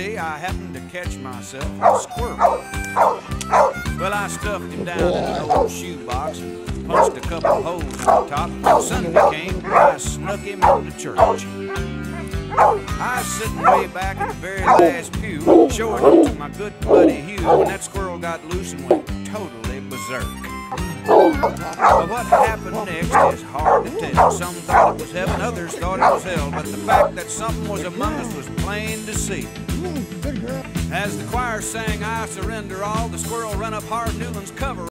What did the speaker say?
day I happened to catch myself a squirrel. Well, I stuffed him down in an old shoebox and punched a couple holes in the top. When Sunday came, I snuck him into church. I was sitting way back in the very last pew, showing it to my good buddy Hugh, when that squirrel got loose and went totally berserk. But what happened next is hard to tell. Some thought it was heaven, others thought it was hell, but the fact that something was among us was plain to see. As the choir sang "I Surrender All," the squirrel ran up Hard Newland's cover.